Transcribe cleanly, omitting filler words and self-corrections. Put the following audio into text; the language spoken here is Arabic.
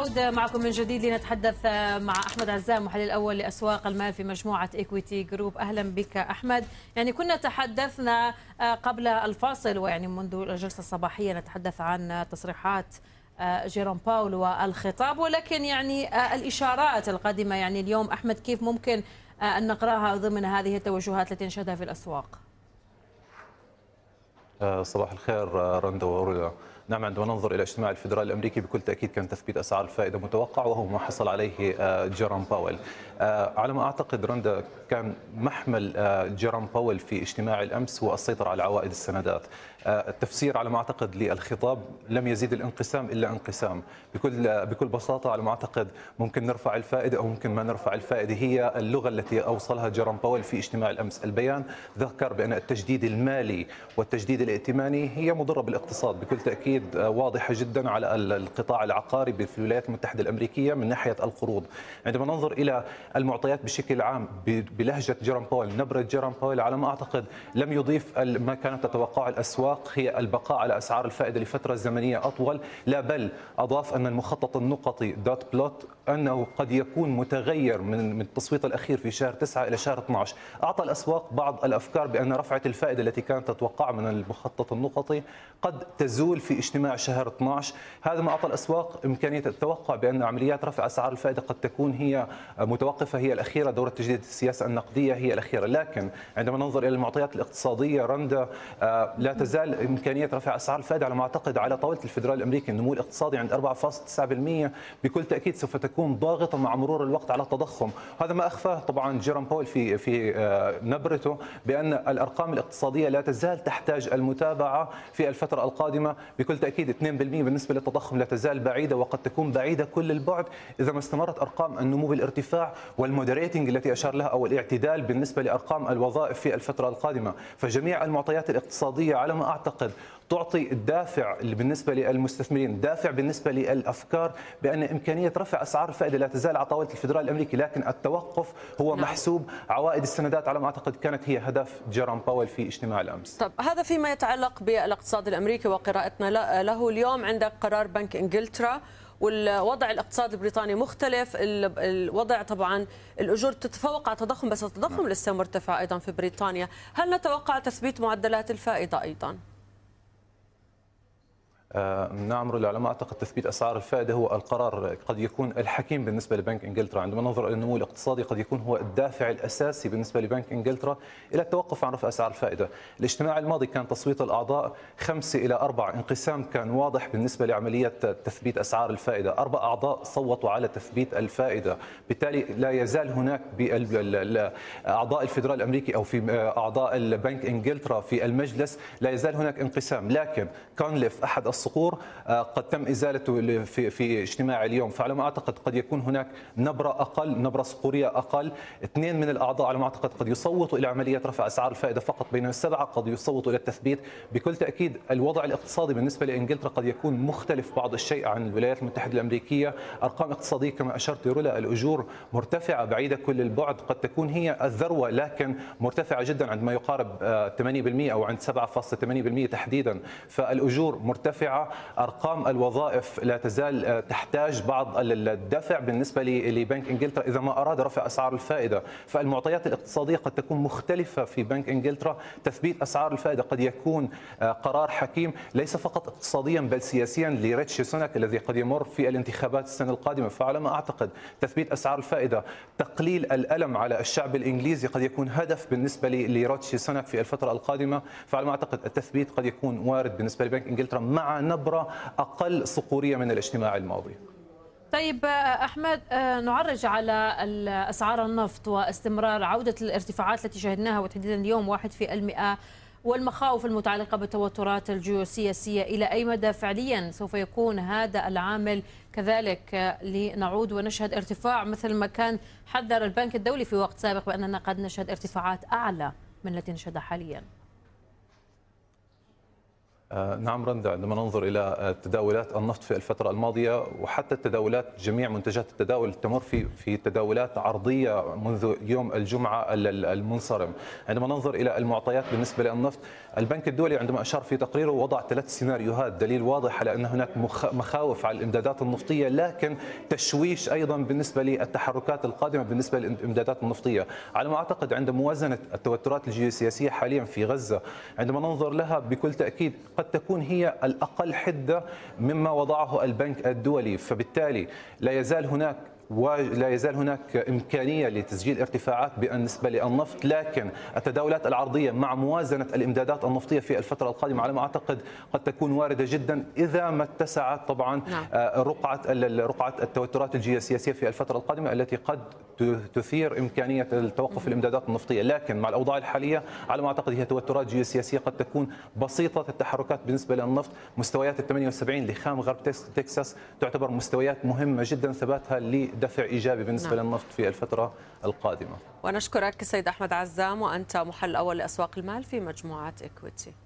نعود معكم من جديد لنتحدث مع أحمد عزام محلل الأول لأسواق المال في مجموعة إيكويتي جروب. أهلا بك أحمد. يعني كنا تحدثنا قبل الفاصل ويعني منذ الجلسة الصباحية نتحدث عن تصريحات جيروم باول والخطاب، ولكن يعني الإشارات القادمة يعني اليوم أحمد كيف ممكن أن نقرأها ضمن هذه التوجهات التي نشهدها في الأسواق؟ صباح الخير رندا وأورلا. نعم، عندما ننظر إلى اجتماع الفدرالي الأمريكي بكل تأكيد كان تثبيت أسعار الفائدة متوقع، وهو ما حصل عليه جيروم باول. على ما أعتقد رندا كان محمل جيروم باول في اجتماع الأمس هو السيطرة على عوائد السندات. التفسير على ما أعتقد للخطاب لم يزيد الانقسام إلا انقسام. بكل بساطة على ما أعتقد ممكن نرفع الفائدة أو ممكن ما نرفع الفائدة، هي اللغة التي أوصلها جيروم باول في اجتماع الأمس. البيان ذكر بأن التجديد المالي والتجديد الائتماني هي مضرة بالاقتصاد، بكل تأكيد واضحة جدا على القطاع العقاري في الولايات المتحدة الأمريكية من ناحية القروض. عندما ننظر إلى المعطيات بشكل عام بلهجة جيروم باول، نبرة جيروم باول، على ما أعتقد لم يضيف ما كانت تتوقع الأسواق هي البقاء على أسعار الفائدة لفترة زمنية أطول، لا بل أضاف أن المخطط النقطي دوت بلوت أنه قد يكون متغير من التصويت الأخير في شهر 9 إلى شهر 12. أعطى الأسواق بعض الأفكار بأن رفعة الفائدة التي كانت تتوقع من المخطط النقطي قد تزول في اجتماع شهر 12. هذا ما أعطى الأسواق إمكانية التوقع بأن عمليات رفع أسعار الفائدة قد تكون هي متوقفة، هي الأخيرة، دورة تجديد السياسة النقدية هي الأخيرة. لكن عندما ننظر إلى المعطيات الاقتصادية رندا، لا تزال إمكانية رفع أسعار الفائدة على ما أعتقد على طاولة الفدرالي الأمريكي. النمو الاقتصادي عند 4.9% بكل تأكيد سوف تكون ضاغطة مع مرور الوقت على التضخم. هذا ما أخفاه طبعا جيروم باول في نبرته بأن الأرقام الاقتصادية لا تزال تحتاج المتابعة في الفترة القادمة. بكل تأكيد 2% بالنسبة للتضخم لا تزال بعيدة، وقد تكون بعيدة كل البعد إذا ما استمرت أرقام النمو بالارتفاع والمودريتنج التي أشار لها أو الاعتدال بالنسبة لأرقام الوظائف في الفترة القادمة. فجميع المعطيات الاقتصادية على ما أعتقد تعطي الدافع بالنسبة للمستثمرين، دافع بالنسبة للأفكار بأن إمكانية رفع أسعار الفائدة لا تزال على طاولة الفدرالي الأمريكي، لكن التوقف هو محسوب. عوائد السندات على ما أعتقد كانت هي هدف جيروم باول في اجتماع الأمس. طب هذا فيما يتعلق بالاقتصاد الأمريكي وقراءتنا له. اليوم عندك قرار بنك إنجلترا والوضع الاقتصادي البريطاني مختلف. الوضع طبعا الأجور تتفوق على التضخم، بس التضخم لسه مرتفع أيضا في بريطانيا. هل نتوقع تثبيت معدلات الفائدة أيضا؟ نعم رولا، على ما اعتقد تثبيت اسعار الفائده هو القرار قد يكون الحكيم بالنسبه لبنك انجلترا. عندما ننظر الى النمو الاقتصادي قد يكون هو الدافع الاساسي بالنسبه لبنك انجلترا الى التوقف عن رفع اسعار الفائده. الاجتماع الماضي كان تصويت الاعضاء 5-4، انقسام كان واضح بالنسبه لعمليه تثبيت اسعار الفائده. 4 اعضاء صوتوا على تثبيت الفائده، بالتالي لا يزال هناك باعضاء الفدرالي الامريكي او في اعضاء البنك انجلترا في المجلس لا يزال هناك انقسام. لكن كونليف احد الصقور قد تم ازالته في اجتماع اليوم، فعلى ما اعتقد قد يكون هناك نبره اقل، نبره صقوريه اقل. 2 من الاعضاء على ما اعتقد قد يصوتوا الى عمليه رفع اسعار الفائده فقط، بينما 7 قد يصوتوا الى التثبيت. بكل تاكيد الوضع الاقتصادي بالنسبه لانجلترا قد يكون مختلف بعض الشيء عن الولايات المتحده الامريكيه. ارقام اقتصاديه كما اشرت رولا، الاجور مرتفعه بعيده كل البعد، قد تكون هي الذروه لكن مرتفعه جدا عندما يقارب 8% او عند 7.8% تحديدا. فالاجور مرتفعه، ارقام الوظائف لا تزال تحتاج بعض الدفع بالنسبه لبنك انجلترا اذا ما اراد رفع اسعار الفائده. فالمعطيات الاقتصاديه قد تكون مختلفه في بنك انجلترا. تثبيت اسعار الفائده قد يكون قرار حكيم ليس فقط اقتصاديا بل سياسيا لريتشي سوناك الذي قد يمر في الانتخابات السنه القادمه. فعلى ما اعتقد تثبيت اسعار الفائده، تقليل الالم على الشعب الانجليزي قد يكون هدف بالنسبه لريتشي سوناك في الفتره القادمه. فعلى ما اعتقد التثبيت قد يكون وارد بالنسبه لبنك انجلترا مع نبرة أقل صقورية من الاجتماع الماضي. طيب أحمد، نعرج على أسعار النفط واستمرار عودة الارتفاعات التي شهدناها وتحديدا اليوم 1%، والمخاوف المتعلقة بالتوترات الجيوسياسية. إلى أي مدى فعليا سوف يكون هذا العامل كذلك لنعود ونشهد ارتفاع مثل ما كان حذر البنك الدولي في وقت سابق بأننا قد نشهد ارتفاعات أعلى من التي نشهدها حاليا؟ نعم رندا، عندما ننظر إلى تداولات النفط في الفترة الماضية وحتى تداولات جميع منتجات التداول تمر في تداولات عرضية منذ يوم الجمعة المنصرم. عندما ننظر إلى المعطيات بالنسبة للنفط، البنك الدولي عندما أشار في تقريره وضع 3 سيناريوهات، دليل واضح على أن هناك مخاوف على الإمدادات النفطية، لكن تشويش أيضا بالنسبة للتحركات القادمة بالنسبة للإمدادات النفطية. على ما أعتقد عند موازنة التوترات الجيوسياسية حاليا في غزة، عندما ننظر لها بكل تأكيد قد تكون هي الأقل حدة مما وضعه البنك الدولي، فبالتالي لا يزال هناك إمكانية لتسجيل ارتفاعات بالنسبة للنفط، لكن التداولات العرضية مع موازنة الإمدادات النفطية في الفترة القادمة على ما أعتقد قد تكون واردة جدا إذا ما اتسعت طبعا رقعة التوترات الجيوسياسية في الفترة القادمة التي قد تثير إمكانية التوقف الإمدادات النفطية. لكن مع الأوضاع الحالية على ما أعتقد هي توترات جيوسياسية قد تكون بسيطة التحركات بالنسبة للنفط. مستويات ال 78 لخام غرب تكساس تعتبر مستويات مهمة جدا ثباتها دفع إيجابي بالنسبة للنفط في الفترة القادمة. ونشكرك سيد أحمد عزام، وأنت محلل أول لأسواق المال في مجموعة إكويتي.